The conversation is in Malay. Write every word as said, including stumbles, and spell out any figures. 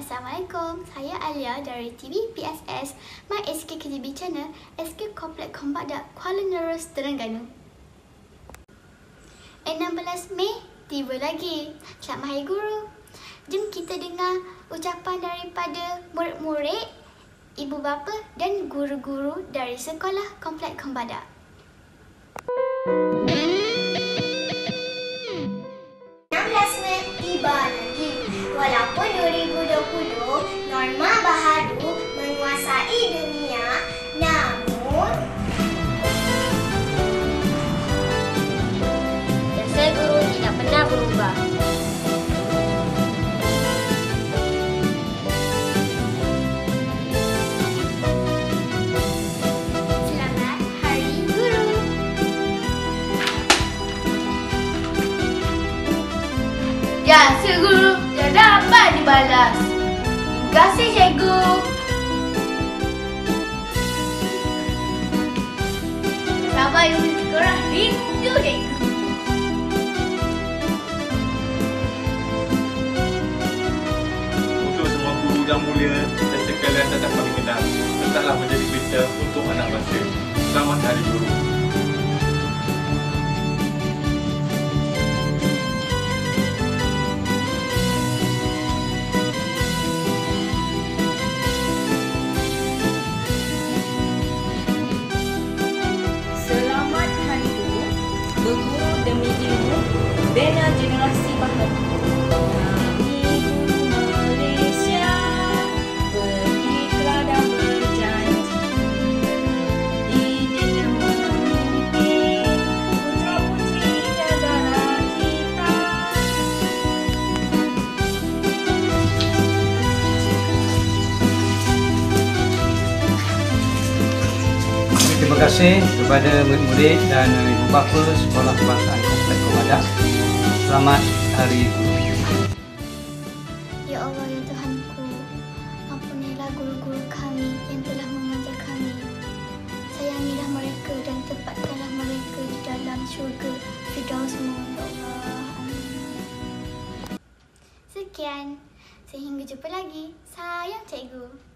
Assalamualaikum, saya Alia dari T V P S S My S K K T B Channel, S K Komplek Kompadak, Kuala Nerus, Terengganu. enam belas Mei tiba lagi. Selamat Hari Guru. Jom kita dengar ucapan daripada murid-murid, ibu bapa dan guru-guru dari Sekolah Komplek Kompadak. enam belas Mei tiba lagi. Walaupun dua ribu dua puluh norma baharu menguasai dunia, namun jasa guru tidak pernah berubah. Selamat Hari Guru. Jasa guru tidak dapat dibalas. Terima kasih, cikgu. Sabar yang sekolah rindu, cikgu. Untuk semua guru yang mulia dan sekalian datang kami kenal, tetaplah menjadi pelita untuk anak bangsa. Selamat Hari Guru. Selamat Hari Guru, berguru demi ilmu, bina generasi baharu. Kami guru Malaysia, berikrar dan berjanji, ingin memimpin putra-putri negara kita. Terima kasih kepada murid-murid dan ibu bapa Sekolah Kebangsaan Komplek Kompadak. Selamat Hari Guru. Ya Allah, ya Tuhanku, ampunilah guru-guru kami yang telah mengajar kami. Sayangilah mereka dan tempatkanlah mereka di dalam syurga Firdaus-Mu, ya Allah. Amin. Sekian, sehingga jumpa lagi. Sayang cikgu.